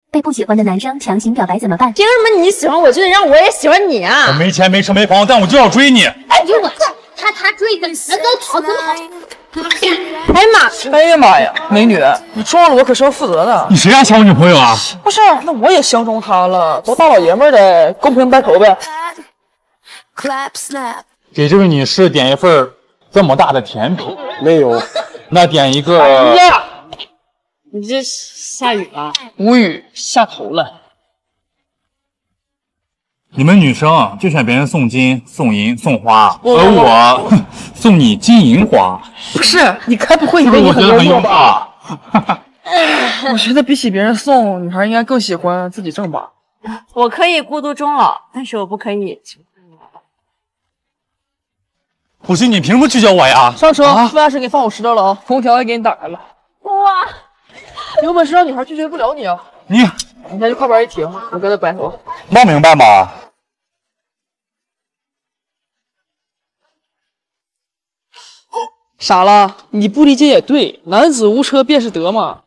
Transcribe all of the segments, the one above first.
被不喜欢的男生强行表白怎么办？ 凭什么你喜欢我就得让我也喜欢你啊？ 我没钱没车没房，但我就要追你。 哎呦我，他追的，人都逃，怎么跑？哎呀妈！ 哎呀妈呀，美女，你撞了我可是要负责的。 你谁家抢我女朋友啊？ 不是，那我也相中她了，都大老爷们儿的，公平白头呗。 给这位女士点一份这么大的甜品。没有。那点一个。 哎呀， 你这下雨了？ 无语，下头了。 你们女生就选别人送金、送银、送花，而我送你金银花。 不是，你该不会以是不为你是我觉得很用吧？ 我觉得比起别人送，女孩应该更喜欢自己挣吧。 我可以孤独终老，但是我不可以。 不是你凭什么拒绝我呀？ 上车，副驾驶给放我拾到了啊，空调也给你打开了。 哇， 有本事让女孩拒绝不了你啊！ 你先去靠边一停，我跟她白头。 闹明白吗？ 傻了，你不理解也对，男子无车便是德嘛。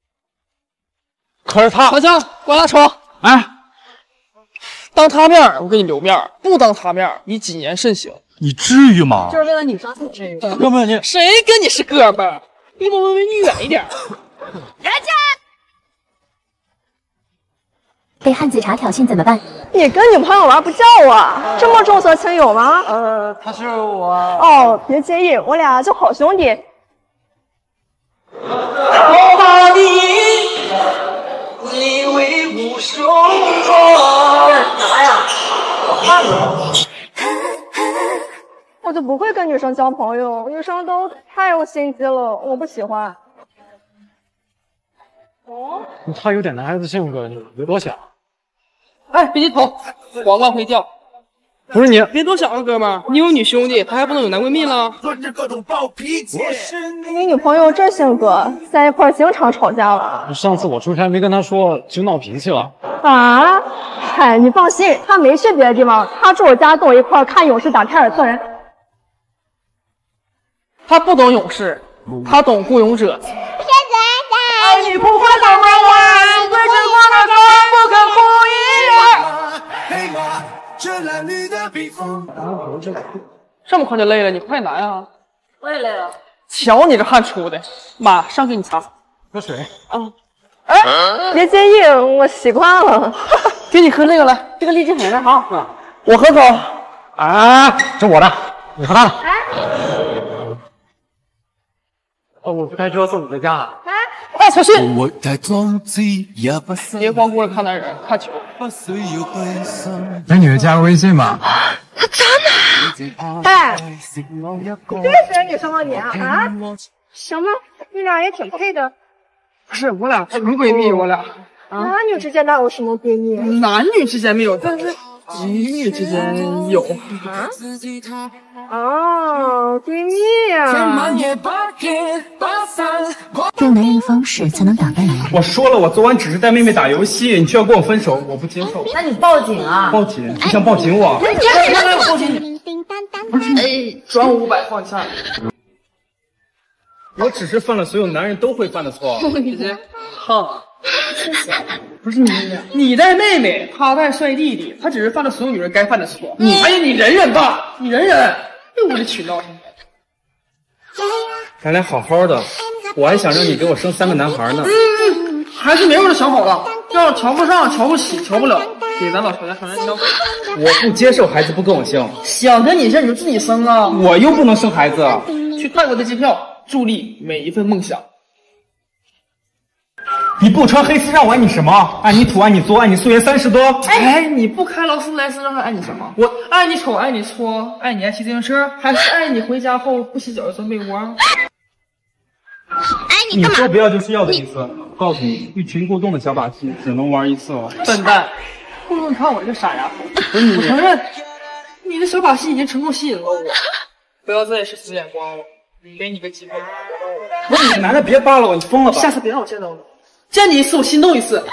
可是他， 小强，关大窗。 哎， 当他面我给你留面，不当他面你谨言慎行。 你至于吗？ 就是为了你伤害这个。 要不然你谁跟你是哥们儿？离我们远一点。 人家被汉子茶挑衅怎么办？ 你跟女朋友玩不叫我，这么重色轻友吗？ 他是我。 哦，别介意，我俩就好兄弟。 好大的你为我胸膛。啥呀？我看着。 我就不会跟女生交朋友，女生都太有心机了，我不喜欢。哦， 他有点男孩子性格，你别多想。 哎，别低头，皇冠会掉。 不是你， 别多想了，哥们儿，你有女兄弟，他还不能有男闺蜜了？ 你女朋友这性格，在一块儿经常吵架了。 上次我出差没跟他说，就闹脾气了。 啊？嗨，你放心，他没去别的地方，他住我家跟我一块儿看勇士打凯尔特人。 他不懂勇士，他懂雇佣者。 爱你不会怎么样，对着我的痛不肯这么快就累了，你快拿呀！ 我也累了。 瞧你这汗出的，马上给你擦。 喝水。 哎，别介意，我习惯了。 给你喝那个来，这个力气很大哈。我喝口。 啊，这我的，你喝他的。我不开车送你回家。 哎，小心！别光顾着看男人，看球。 美女，加个微信吧。 哎，你这是女生吗你啊？啊？行吧，你俩也挺配的。 不是，我俩纯闺蜜，我俩。 男女之间哪有什么闺蜜？ 男女之间没有，但是女女之间有。 哦，闺蜜呀。 用男人的方式才能打败男人。 我说了，我昨晚只是带妹妹打游戏，你却要跟我分手，我不接受。 那你报警啊！ 报警？你想报警我？ 你看看我报警你。不是你，转我500放下。 我只是犯了所有男人都会犯的错。 姐姐，哈，不是你带妹妹，他带帅弟弟，他只是犯了所有女人该犯的错。哎呀，你忍忍吧，你忍忍，又无理取闹。 咱俩好好的，我还想让你给我生3个男孩呢。 孩子名我都想好了，要是瞧不上、瞧不起、瞧不了，给咱老乔家上人挑。 我不接受孩子不跟我姓， 想跟你姓你就自己生啊！ 我又不能生孩子。 去泰国的机票，助力每一份梦想。 你不穿黑丝让我爱你什么？爱你土，爱你作，爱你素颜30多。 哎，你不开劳斯莱斯让他爱你什么？我爱你丑，爱你搓，爱你爱骑自行车，还是爱你回家后不洗脚就钻被窝？ 哎， 你说不要就是要的意思。告诉你，欲擒故纵的小把戏只能玩一次哦。 笨蛋！你看我这个傻丫头，不是你，我承认，你的小把戏已经成功吸引了我。不要再是死眼光了，给你个机会。 不是你男的别扒了我，你疯了吧？ 下次别让我见到你，见你一次我心动一次。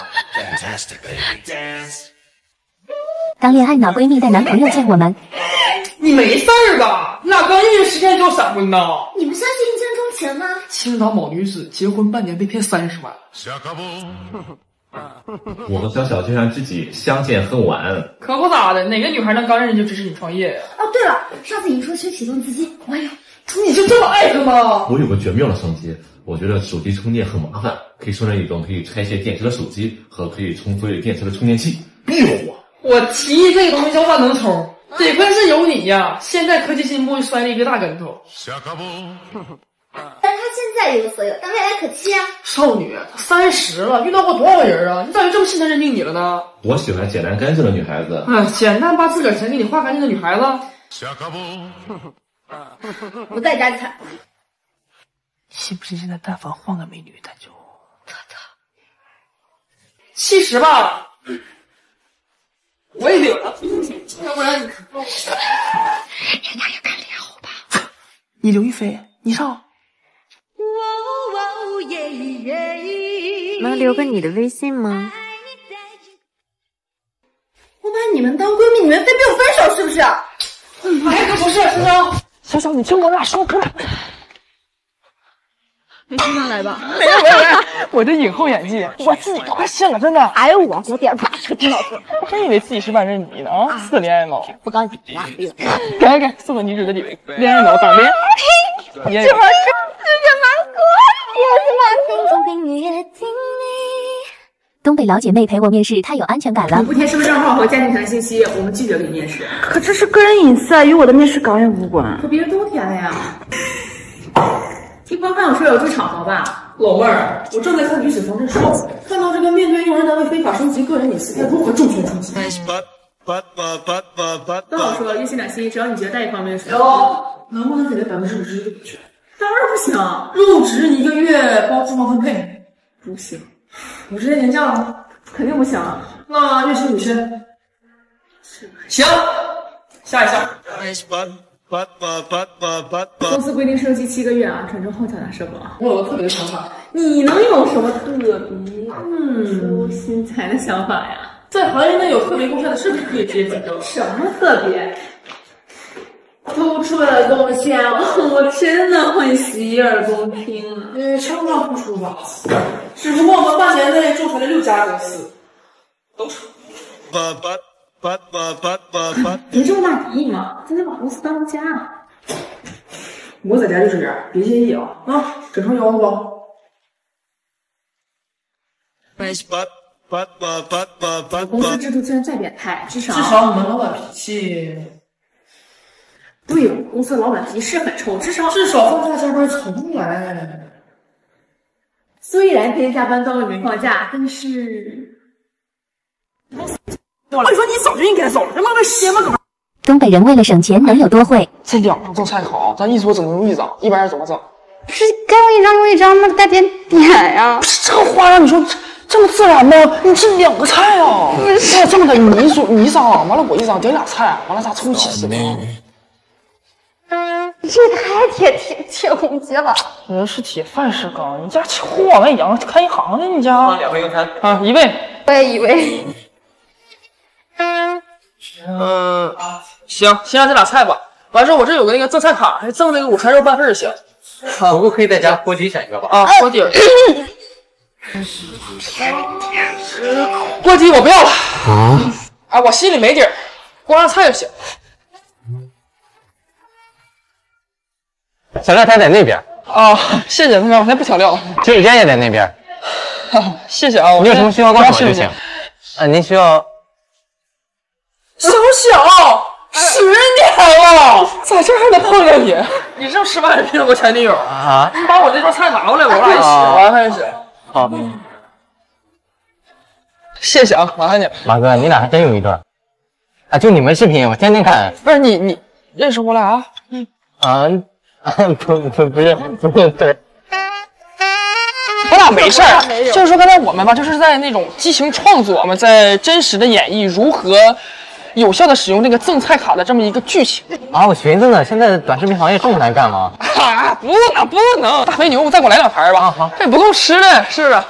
当恋爱脑闺蜜带男朋友见我们， 你没事儿吧？哪刚认识10天就闪婚呢？ 你们相信一见钟情吗？ 青岛某女子结婚半年被骗30万。 我和小小就像知己，相见恨晚。 可不咋的，哪个女孩能刚认识就支持你创业呀？ 哦，对了，上次你说缺启动资金，我有。 你是这么爱他吗？ 我有个绝妙的商机，我觉得手机充电很麻烦，可以生成一种可以拆卸电池的手机和可以充所有电池的充电器。逼我！ 我提议这个东西要咋能充？得亏是有你呀！现在科技进步，摔了一个大跟头。 但他现在一无所有，但未来可期啊！ 少女，她30了，遇到过多少人啊？你咋就这么信他认定你了呢？ 我喜欢简单干净的女孩子。 简单把自个儿钱给你花干净的女孩子。 不带家产。 信不信现在但凡换个美女，他就70吧。我也领了，要不然人家也敢聊吧？ 你刘亦菲，你上。 能留个你的微信吗？ 我把你们当闺蜜，你们非逼我分手是不是？ 哎，可不是，小小，小小，你听我俩说，过来。 你经常来吧？ 没有，我这影后演技，我自己都快信了，真的。 还有我和点这个脑子， 真以为自己是万人迷呢啊！4恋爱脑， 不高兴啊！ 给送个女子的礼物，恋爱脑当恋。你也有。 东北老姐妹陪我面试，太有安全感了。 你不填身份证号和家庭条信息，我们拒绝给你面试。可这是个人隐私，与我的面试岗也无关。可别人都填了呀。听方有说有这场合吧？ 老妹儿，我正在看女子防身术，看到这个面对用人单位非法升级个人隐私，该如何重拳出击？ 都好说，一心两心，只要你觉得带一方面是。 能不能给他50%的补贴？ 当然不行， 入职1个月包住房分配， 不行。 50天年假了， 肯定不行。 那月薪5000，行，下一项。 公司规定升级7个月啊，转正后缴纳社保。 我有个特别的想法， 你能有什么特别出心裁的想法呀？ 在行业内有特别贡献的视频可以直接举证。 什么特别？突出的贡献，我真的会洗耳恭听啊！ 称不上突出吧，只不过我们半年内仲裁了6家公司，都成。 别这么大敌意嘛，咱得把公司当家。 我在家就是这样，别介意啊。整成腰子吧。 公司制度虽然再变态，至少我们老板脾气。 对了，公司的老板脾气是很臭，至少放假加班从来。 虽然天天加班都没放假，但是。 我说你早就应该走了，他妈的歇么梗。 东北人为了省钱能有多会？ 这2张赠菜好，咱一桌只能用1张，一般人怎么整？ 不是该用1张吗？带点呀。 不是这个话让你说这么自然吗？你这2个菜啊！不是这么的，你1张，完了我1张，点俩菜，完了咱凑齐似的。 你这太铁公鸡了。 人是铁，饭是钢，你家和往外洋开银行的，你家。2位用餐啊，1位。 我也以为。 行，先按这俩菜吧。完事我这有个那个赠菜卡，还赠那个午餐肉拌粉行。 不过可以再加锅底选一个吧。 啊，锅底。锅底我不要了。啊，我心里没底儿，光让菜就行。 小料摊在那边。 啊，谢谢，我先不调料。 洗手间也在那边。 谢谢啊， 你有什么需要告诉我就行。您需要。 小10年了，在这儿还能碰见你？你这10万人骗过前女友啊？你把我这桌菜拿过来，我俩一起，麻烦一起。 好， 谢谢啊，麻烦你了。 马哥，你俩还真有一段啊！就你们视频，我天天看。 不是你认识我俩？ 不是，对。 我俩没事儿，就是说刚才我们吧，就是在那种激情创作，我们在真实的演绎如何有效的使用这个赠菜卡的这么一个剧情啊！我寻思呢，现在短视频行业这么难干吗？ 不能！大肥牛，再给我来2盘吧。好，这不够吃的，是的。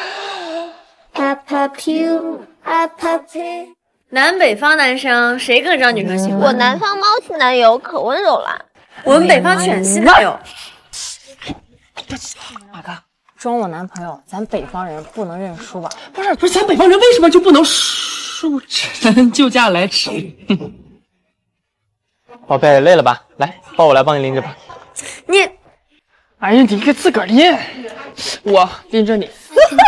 南北方男生谁更招女生喜欢？ 我南方猫系男友可温柔了， 我们北方犬系男友。 马哥， 装我男朋友，咱北方人不能认输吧？ 不是，咱北方人为什么就不能树沉就嫁来迟？ 宝贝，累了吧？来，抱我来帮你拎着吧。 你， 哎呀，你可自个儿拎，我拎着你。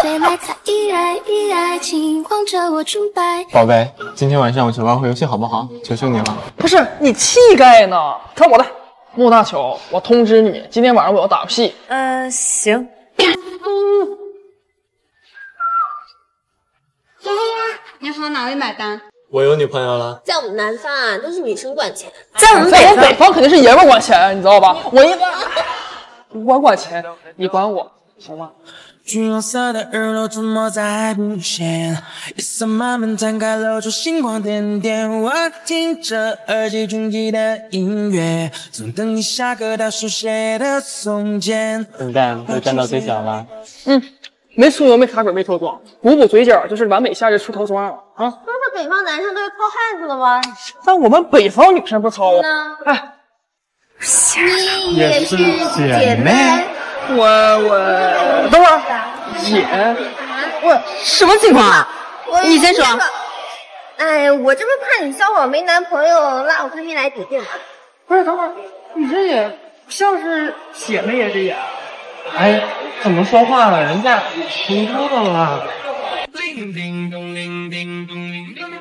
宝贝，今天晚上我们玩会游戏好不好？求求你了。 不是你气概呢？看我的，穆大球，我通知你，今天晚上我要打游戏。 行。 你好，哪位买单？ 我有女朋友了。 在我们南方啊，都是女生管钱。 在我们北方肯定是爷们管钱，你知道吧？我管钱，你管我，行吗？ 橘黄色的日落出没在海平线，夜色慢慢摊开，露出星光点点。我听着耳机中记的音乐，总等你下课到书写的从前。 笨蛋，都站到最小了。 没出油，没卡水，没脱妆，补补嘴角就是完美夏日出头妆啊！ 都是北方男生都是糙汉子的吗？ 但我们北方女生不糙啊！哎， 也是姐妹。 我等会儿，姐，我什么情况啊？你先说。 哎，我这不怕你小伙没男朋友，拉我闺蜜来抵定吗？ 不是，等会儿，你这也不像是姐妹呀，这也。 哎，怎么说话了？人家听多了。